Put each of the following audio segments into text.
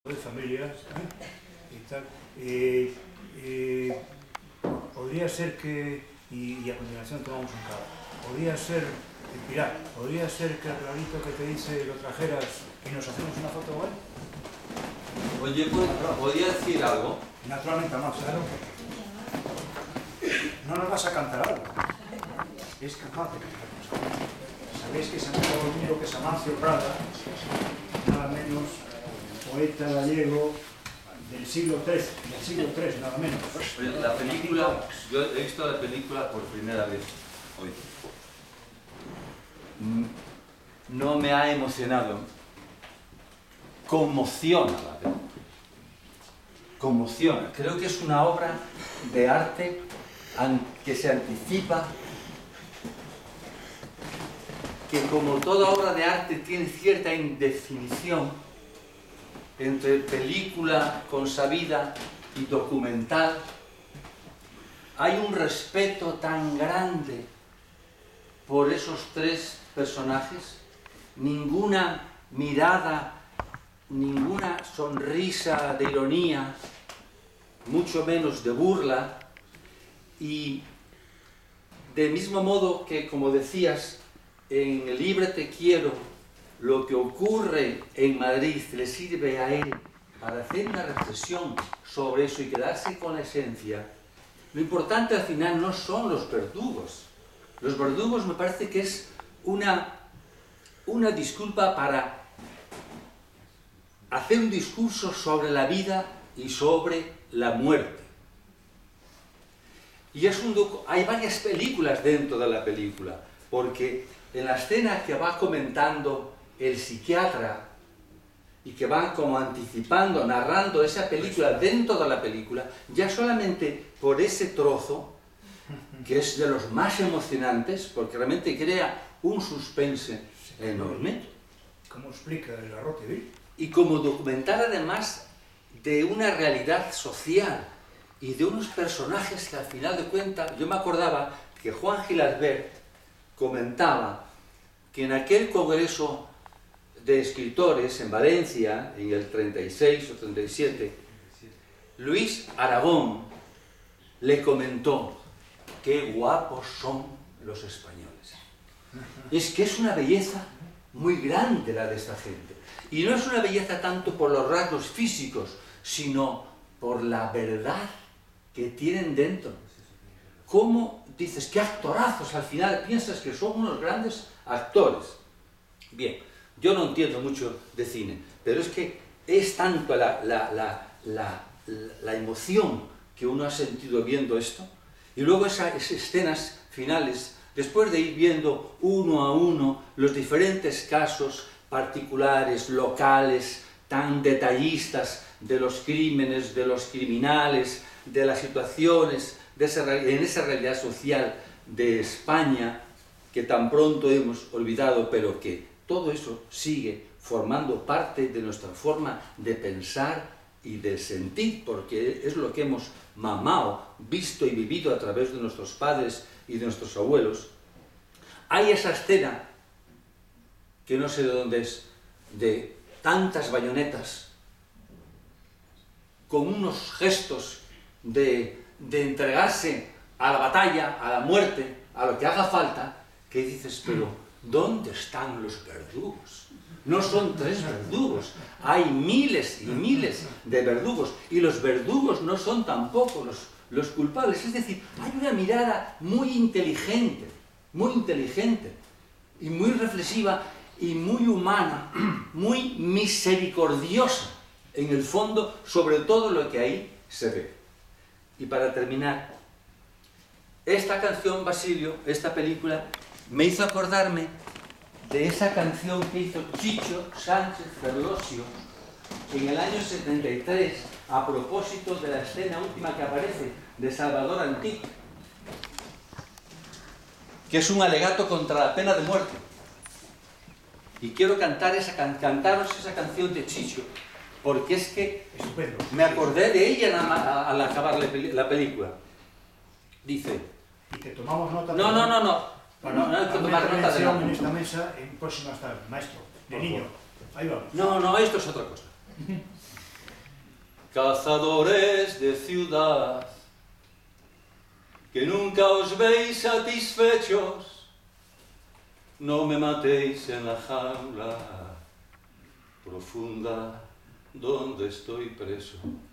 de familias y tal. Podría ser que, y a continuación tomamos un cava, podría ser, Pilar, podría ser que el regalito que te dice lo trajeras y nos hacemos una foto igual. Oye, ¿podría decir algo? Naturalmente, más, claro. No nos vas a cantar algo. Es capaz de cantarnos. Sabéis que Santiago Domingo, que es Amancio Prada, nada menos poeta gallego del siglo III, nada menos. Oye, la película, yo he visto la película por primera vez hoy. No me ha emocionado. Conmociona la película. Conmociona. Creo que es una obra de arte que se anticipa, que como toda obra de arte tiene cierta indefinición entre película consabida y documental. Hay un respeto tan grande por esos tres personajes, ninguna mirada, ninguna sonrisa de ironía, mucho menos de burla, y del mismo modo que, como decías, en Libre te quiero, lo que ocurre en Madrid le sirve a él para hacer una reflexión sobre eso y quedarse con la esencia. Lo importante al final no son los verdugos. Los verdugos me parece que es una disculpa para hacer un discurso sobre la vida y sobre la muerte. Y hay varias películas dentro de la película, porque en la escena que va comentando el psiquiatra y que van como anticipando, narrando esa película dentro de la película, ya solamente por ese trozo, que es de los más emocionantes, porque realmente crea un suspense enorme. ¿Cómo explica el Garrote? Y como documental además de una realidad social y de unos personajes que al final de cuentas, yo me acordaba que Juan Gil Albert comentaba que en aquel congreso de escritores en Valencia, en el 36 o 37, Luis Aragón le comentó: qué guapos son los españoles. Es que es una belleza muy grande la de esta gente. Y no es una belleza tanto por los rasgos físicos, sino por la verdad que tienen dentro. ¿Cómo dices? ¿Qué actorazos? Al final piensas que son unos grandes actores. Bien, yo no entiendo mucho de cine, pero es que es tanto la emoción que uno ha sentido viendo esto, y luego esas escenas finales, después de ir viendo uno a uno los diferentes casos particulares, locales, tan detallistas de los crímenes, de los criminales, de las situaciones, en esa realidad social de España que tan pronto hemos olvidado, pero que todo eso sigue formando parte de nuestra forma de pensar y de sentir, porque es lo que hemos mamado, visto y vivido a través de nuestros padres y de nuestros abuelos. Hay esa escena, que no sé de dónde es, de tantas bayonetas, con unos gestos de entregarse a la batalla, a la muerte, a lo que haga falta, que dices, pero ¿dónde están los verdugos? No son tres verdugos, hay miles y miles de verdugos, y los verdugos no son tampoco los culpables. Es decir, hay una mirada muy inteligente, y muy reflexiva, y muy humana, muy misericordiosa, en el fondo, sobre todo lo que ahí se ve. Y para terminar, esta canción, Basilio, esta película, me hizo acordarme de esa canción que hizo Chicho Sánchez Ferlosio en el año 73, a propósito de la escena última que aparece de Salvador Antich, que es un alegato contra la pena de muerte. Y quiero cantaros esa canción de Chicho, porque es que me acordé de ella nada más al acabar la película. Dice... ¿Y que tomamos nota? No hay que tomar nota de nada. En esta mesa en próximas tardes, maestro, de niño. Ahí vamos. No, esto es otra cosa. Cazadores de ciudad, que nunca os veis satisfechos, no me matéis en la jaula profunda donde estoy preso.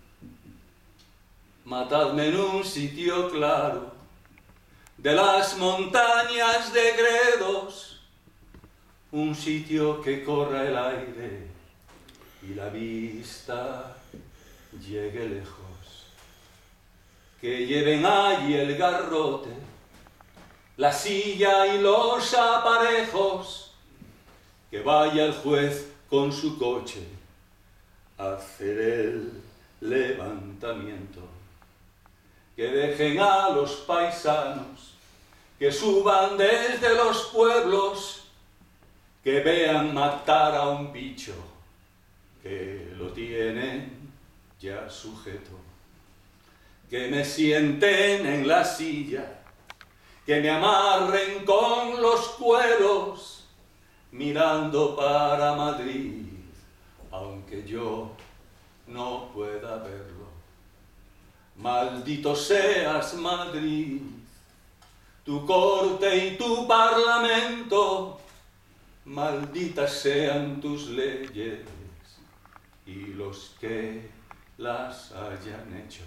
Matadme en un sitio claro de las montañas de Gredos, un sitio que corra el aire y la vista llegue lejos. Que lleven allí el garrote, la silla y los aparejos, que vaya el juez con su coche a hacer el levantamiento. Que dejen a los paisanos, que suban desde los pueblos, que vean matar a un bicho, que lo tienen ya sujeto. Que me sienten en la silla, que me amarren con los cueros, mirando para Madrid, aunque yo no pueda verlo. Maldito seas, Madrid, tu corte y tu parlamento, malditas sean tus leyes y los que las hayan hecho.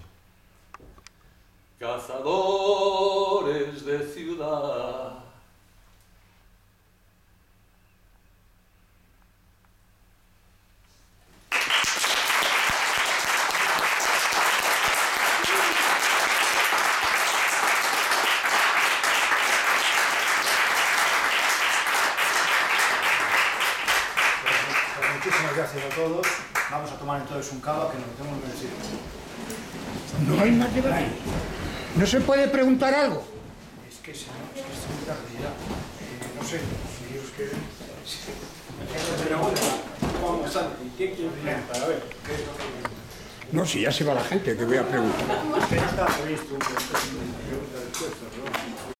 Cazadores de ciudad. Muchísimas gracias a todos. Vamos a tomar entonces un cava que nos tenemos merecido. No hay más debate. ¿No se puede preguntar algo? Es que, señor, es que es muy tarde ya. No sé, si os quieren... Pero bueno, vamos a ver. ¿Qué quiere preguntar? A ver, ¿qué es lo que pregunta? No, si ya se va la gente, que voy a preguntar. Es que no está previsto una pregunta después, pero...